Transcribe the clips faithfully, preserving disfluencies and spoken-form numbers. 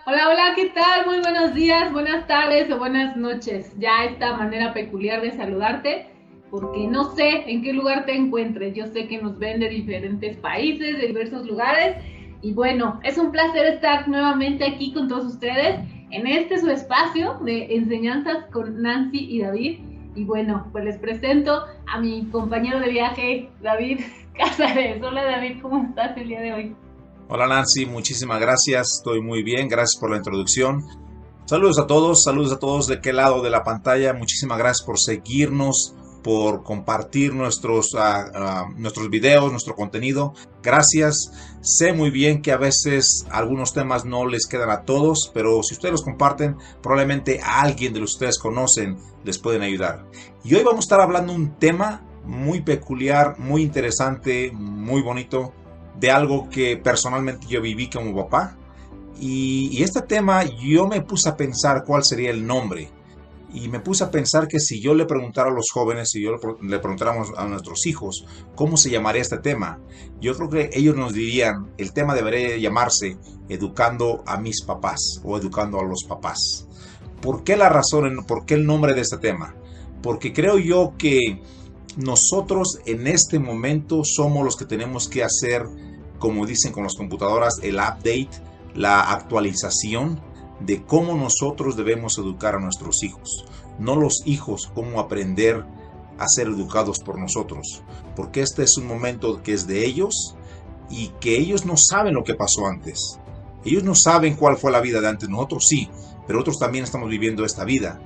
Hola, hola, ¿qué tal? Muy buenos días, buenas tardes o buenas noches. Ya esta manera peculiar de saludarte, porque no sé en qué lugar te encuentres. Yo sé que nos ven de diferentes países, de diversos lugares. Y bueno, es un placer estar nuevamente aquí con todos ustedes en este su espacio de enseñanzas con Nancy y David. Y bueno, pues les presento a mi compañero de viaje, David Cázares. Hola David, ¿cómo estás el día de hoy? Hola Nancy, muchísimas gracias, estoy muy bien, gracias por la introducción. Saludos a todos, saludos a todos de qué lado de la pantalla, muchísimas gracias por seguirnos, por compartir nuestros, ah, ah, nuestros videos, nuestro contenido. Gracias, sé muy bien que a veces algunos temas no les quedan a todos, pero si ustedes los comparten, probablemente a alguien de los que ustedes conocen les pueden ayudar. Y hoy vamos a estar hablando un tema muy peculiar, muy interesante, muy bonito, de algo que personalmente yo viví como papá. Y, y este tema yo me puse a pensar cuál sería el nombre. Y me puse a pensar que si yo le preguntara a los jóvenes, si yo le, le preguntáramos a nuestros hijos cómo se llamaría este tema, yo creo que ellos nos dirían, el tema debería llamarse Educando a mis papás o Educando a los papás. ¿Por qué la razón, por qué el nombre de este tema? Porque creo yo que nosotros en este momento somos los que tenemos que hacer, como dicen con las computadoras, el update, la actualización de cómo nosotros debemos educar a nuestros hijos. No los hijos cómo aprender a ser educados por nosotros. Porque este es un momento que es de ellos y que ellos no saben lo que pasó antes. Ellos no saben cuál fue la vida de antes. Nosotros sí, pero otros también estamos viviendo esta vida.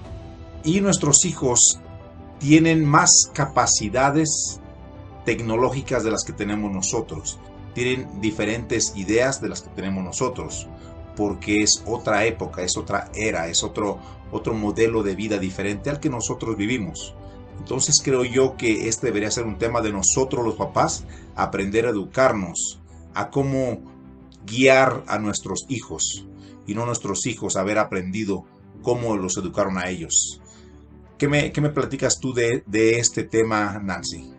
Y nuestros hijos tienen más capacidades tecnológicas de las que tenemos nosotros. Tienen diferentes ideas de las que tenemos nosotros, porque es otra época, es otra era, es otro, otro modelo de vida diferente al que nosotros vivimos. Entonces creo yo que este debería ser un tema de nosotros los papás, aprender a educarnos, a cómo guiar a nuestros hijos y no nuestros hijos haber aprendido cómo los educaron a ellos. ¿Qué me, qué me platicas tú de, de este tema, Nancy?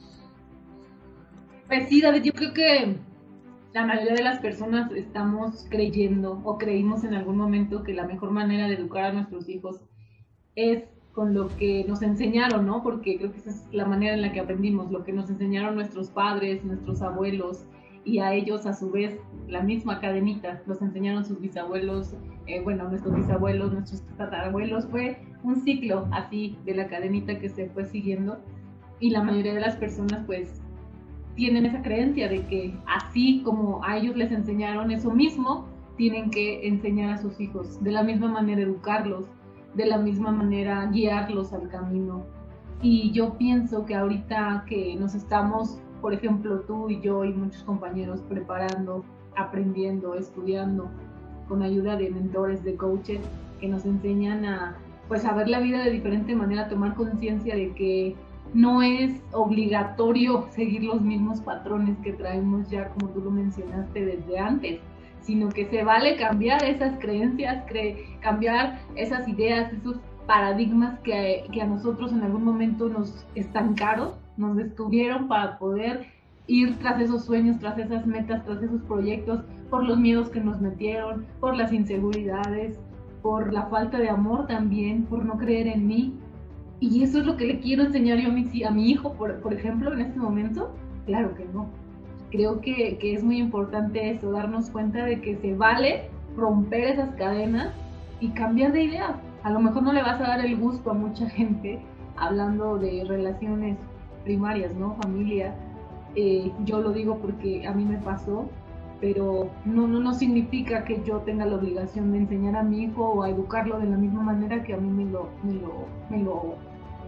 Pues sí, David, yo creo que la mayoría de las personas estamos creyendo o creímos en algún momento que la mejor manera de educar a nuestros hijos es con lo que nos enseñaron, ¿no? Porque creo que esa es la manera en la que aprendimos, lo que nos enseñaron nuestros padres, nuestros abuelos, y a ellos a su vez la misma cadenita, los enseñaron sus bisabuelos, eh, bueno, nuestros bisabuelos, nuestros tatarabuelos, fue un ciclo así de la cadenita que se fue siguiendo, y la mayoría de las personas pues tienen esa creencia de que así como a ellos les enseñaron eso mismo, tienen que enseñar a sus hijos, de la misma manera educarlos, de la misma manera guiarlos al camino. Y yo pienso que ahorita que nos estamos, por ejemplo, tú y yo y muchos compañeros preparando, aprendiendo, estudiando, con ayuda de mentores, de coaches, que nos enseñan a pues a ver la vida de diferente manera, a tomar conciencia de que no es obligatorio seguir los mismos patrones que traemos ya, como tú lo mencionaste, desde antes, sino que se vale cambiar esas creencias, cre cambiar esas ideas, esos paradigmas que, que a nosotros en algún momento nos estancaron, nos detuvieron para poder ir tras esos sueños, tras esas metas, tras esos proyectos, por los miedos que nos metieron, por las inseguridades, por la falta de amor también, por no creer en mí. Y eso es lo que le quiero enseñar yo a mi, a mi hijo, por, por ejemplo, en este momento. Claro que no. Creo que, que es muy importante eso, darnos cuenta de que se vale romper esas cadenas y cambiar de idea. A lo mejor no le vas a dar el gusto a mucha gente hablando de relaciones primarias, ¿no? Familia. Eh, yo lo digo porque a mí me pasó, pero no, no, no significa que yo tenga la obligación de enseñar a mi hijo o a educarlo de la misma manera que a mí me lo, me lo, me lo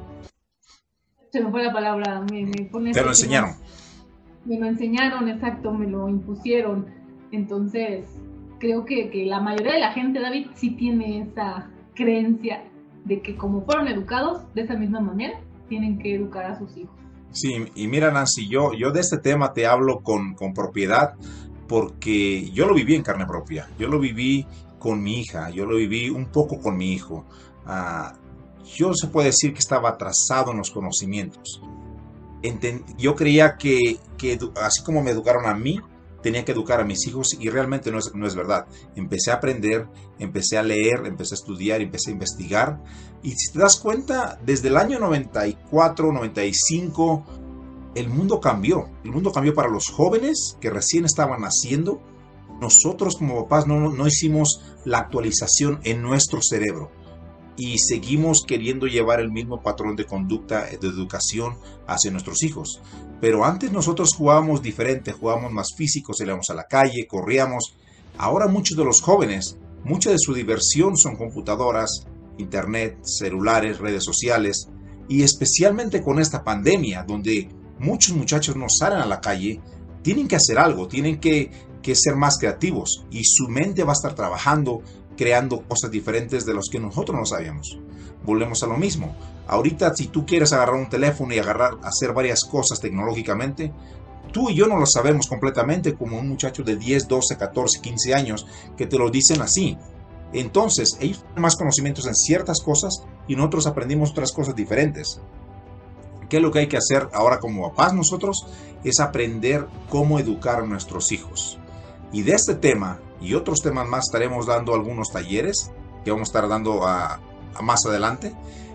se me fue la palabra, me, me pone Te lo esto que no, enseñaron. me lo enseñaron, exacto, me lo impusieron. Entonces, creo que, que la mayoría de la gente, David, sí tiene esa creencia de que como fueron educados, de esa misma manera, tienen que educar a sus hijos. Sí, y mira Nancy, yo, yo de este tema te hablo con, con propiedad porque yo lo viví en carne propia, yo lo viví con mi hija, yo lo viví un poco con mi hijo. Ah, yo se puede decir que estaba atrasado en los conocimientos. Enten- yo creía que, que edu- así como me educaron a mí, tenía que educar a mis hijos y realmente no es, no es verdad. Empecé a aprender, empecé a leer, empecé a estudiar, empecé a investigar. Y si te das cuenta, desde el año noventa y cuatro, noventa y cinco, el mundo cambió. El mundo cambió para los jóvenes que recién estaban naciendo. Nosotros como papás no, no hicimos la actualización en nuestro cerebro. Y seguimos queriendo llevar el mismo patrón de conducta de educación hacia nuestros hijos. Pero antes nosotros jugábamos diferente, jugábamos más físicos, salíamos a la calle, corríamos. Ahora muchos de los jóvenes, mucha de su diversión son computadoras, internet, celulares, redes sociales. Y especialmente con esta pandemia, donde muchos muchachos no salen a la calle, tienen que hacer algo, tienen que, que ser más creativos. Y su mente va a estar trabajando, creando cosas diferentes de las que nosotros no sabíamos. Volvemos a lo mismo. Ahorita, si tú quieres agarrar un teléfono y agarrar, hacer varias cosas tecnológicamente, tú y yo no lo sabemos completamente, como un muchacho de diez, doce, catorce, quince años que te lo dicen así. Entonces, ellos tienen más conocimientos en ciertas cosas y nosotros aprendimos otras cosas diferentes. ¿Qué es lo que hay que hacer ahora como papás nosotros? Es aprender cómo educar a nuestros hijos. Y de este tema y otros temas más estaremos dando algunos talleres que vamos a estar dando a, a más adelante.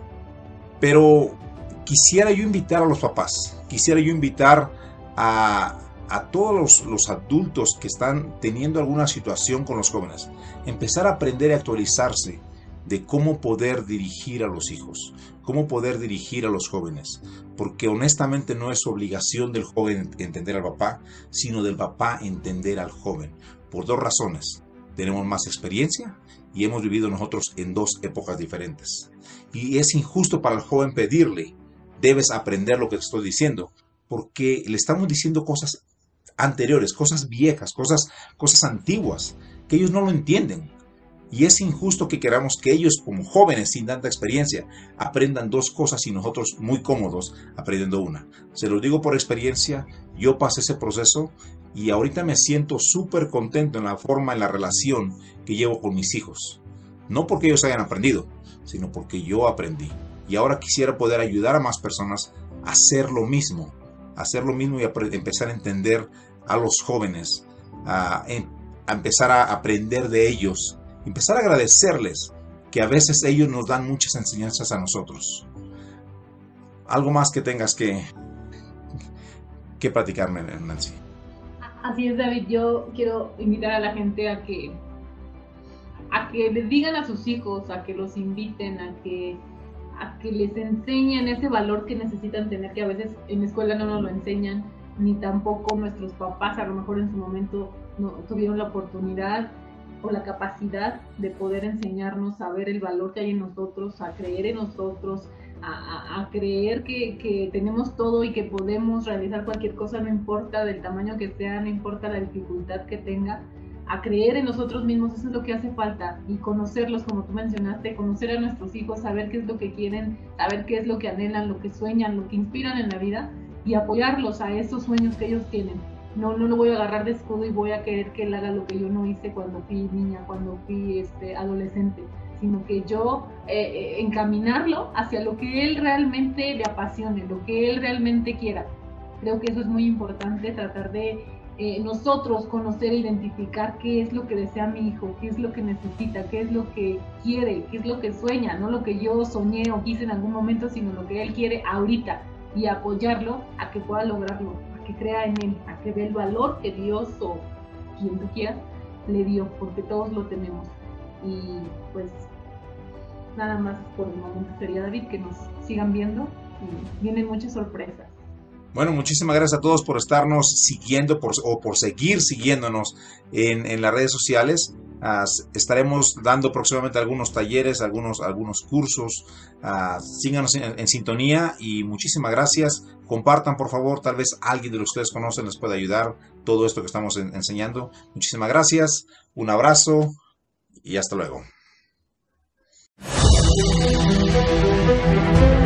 Pero quisiera yo invitar a los papás, quisiera yo invitar a, a todos los, los adultos que están teniendo alguna situación con los jóvenes, empezar a aprender y actualizarse de cómo poder dirigir a los hijos, cómo poder dirigir a los jóvenes, porque honestamente no es obligación del joven entender al papá, sino del papá entender al joven, por dos razones. Tenemos más experiencia y hemos vivido nosotros en dos épocas diferentes. Y es injusto para el joven pedirle, debes aprender lo que te estoy diciendo, porque le estamos diciendo cosas anteriores, cosas viejas, cosas, cosas antiguas, que ellos no lo entienden. Y es injusto que queramos que ellos, como jóvenes sin tanta experiencia, aprendan dos cosas y nosotros muy cómodos aprendiendo una. Se lo digo por experiencia, yo pasé ese proceso y ahorita me siento súper contento en la forma, en la relación que llevo con mis hijos. No porque ellos hayan aprendido, sino porque yo aprendí. Y ahora quisiera poder ayudar a más personas a hacer lo mismo, a hacer lo mismo y a empezar a entender a los jóvenes, a, a empezar a aprender de ellos, empezar a agradecerles que a veces ellos nos dan muchas enseñanzas a nosotros. Algo más que tengas que, que platicarme, Nancy. Así es, David. Yo quiero invitar a la gente a que a que les digan a sus hijos, a que los inviten, a que a que les enseñen ese valor que necesitan tener, que a veces en la escuela no nos lo enseñan, ni tampoco nuestros papás a lo mejor en su momento no tuvieron la oportunidad o la capacidad de poder enseñarnos a ver el valor que hay en nosotros, a creer en nosotros, a, a, a creer que, que tenemos todo y que podemos realizar cualquier cosa, no importa del tamaño que sea, no importa la dificultad que tenga, a creer en nosotros mismos. Eso es lo que hace falta, y conocerlos, como tú mencionaste, conocer a nuestros hijos, saber qué es lo que quieren, saber qué es lo que anhelan, lo que sueñan, lo que inspiran en la vida, y apoyarlos a esos sueños que ellos tienen. No, no lo voy a agarrar de escudo y voy a querer que él haga lo que yo no hice cuando fui niña, cuando fui este, adolescente, sino que yo eh, encaminarlo hacia lo que él realmente le apasione, lo que él realmente quiera. Creo que eso es muy importante, tratar de eh, nosotros conocer e identificar qué es lo que desea mi hijo, qué es lo que necesita, qué es lo que quiere, qué es lo que sueña, no lo que yo soñé o quise en algún momento, sino lo que él quiere ahorita, y apoyarlo a que pueda lograrlo, que crea en él, a que vea el valor que Dios o quien tú quieras le dio, porque todos lo tenemos. Y pues nada más por el momento sería, David, que nos sigan viendo y vienen muchas sorpresas. Bueno, muchísimas gracias a todos por estarnos siguiendo por, o por seguir siguiéndonos en, en las redes sociales. Uh, estaremos dando próximamente algunos talleres, algunos, algunos cursos. Uh, síganos en, en sintonía y muchísimas gracias. Compartan, por favor, tal vez alguien de los que ustedes conocen les pueda ayudar todo esto que estamos en, enseñando. Muchísimas gracias, un abrazo y hasta luego.